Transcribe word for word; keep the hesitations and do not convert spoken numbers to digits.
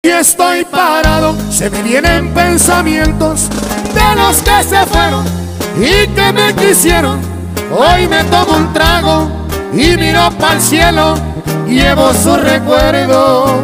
Y estoy parado, se me vienen pensamientos de los que se fueron y que me quisieron. Hoy me tomo un trago y miro para el cielo, llevo su recuerdo.